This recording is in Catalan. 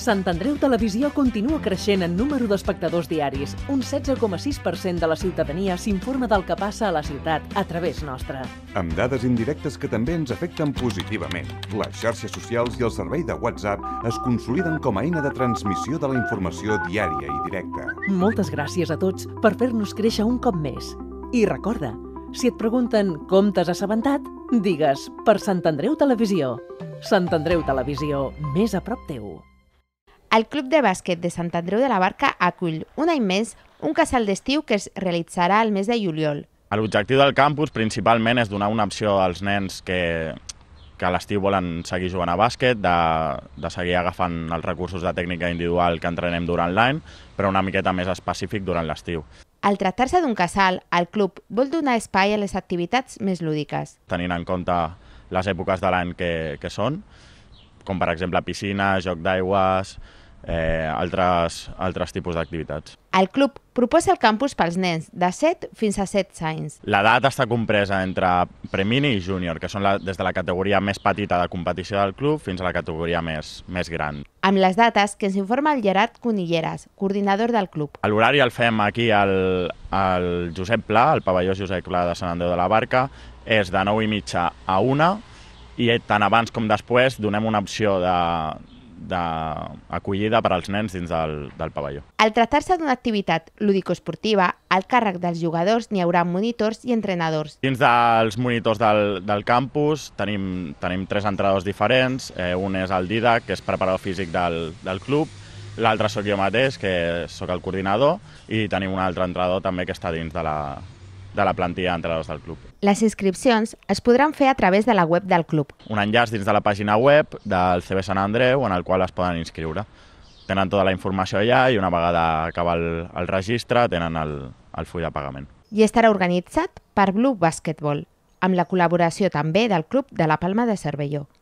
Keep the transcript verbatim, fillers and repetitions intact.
Sant Andreu Televisió continua creixent en número d'espectadors diaris. Un setze coma sis per cent de la ciutadania s'informa del que passa a la ciutat a través nostra. Amb dades indirectes que també ens afecten positivament. Les xarxes socials i el servei de WhatsApp es consoliden com a eina de transmissió de la informació diària i directa. Moltes gràcies a tots per fer-nos créixer un cop més. I recorda, si et pregunten com t'has assabentat, digues per Sant Andreu Televisió. Sant Andreu Televisió, més a prop teu. El Club de Bàsquet de Sant Andreu de la Barca acull un any més un casal d'estiu que es realitzarà al mes de juliol. L'objectiu del campus principalment és donar una opció als nens que, que a l'estiu volen seguir jugant a bàsquet, de, de seguir agafant els recursos de tècnica individual que entrenem durant l'any, però una miqueta més específic durant l'estiu. Al tractar-se d'un casal, el club vol donar espai a les activitats més lúdiques. Tenint en compte les èpoques de l'any que, que són, com per exemple piscina, joc d'aigües, eh, altres, altres tipus d'activitats. El club proposa el campus pels nens de set fins a setze anys. L'edat està compresa entre premini i júnior, que són la, des de la categoria més petita de competició del club fins a la categoria més, més gran. Amb les dates que ens informa el Gerard Conilleras, coordinador del club. L'horari el fem aquí al, al Josep Pla, al pavelló Josep Pla de Sant Andreu de la Barca, és de nou i mitja a una, i tant abans com després donem una opció de d'acollida per als nens dins del, del pavelló. Al tractar-se d'una activitat lúdico-esportiva, al càrrec dels jugadors n'hi haurà monitors i entrenadors. Dins dels monitors del, del campus tenim, tenim tres entrenadors diferents. Eh, un és el Didac, que és preparador físic del, del club, l'altre sóc jo mateix, que sóc el coordinador, i tenim un altre entrenador també que està dins de la, de la plantilla d'entrenadors del club. Les inscripcions es podran fer a través de la web del club. Un enllaç dins de la pàgina web del C B Sant Andreu en el qual es poden inscriure. Tenen tota la informació allà i una vegada acaba el, el registre tenen el, el full de pagament. I estarà organitzat per Blue Basketball, amb la col·laboració també del Club de la Palma de Cervelló.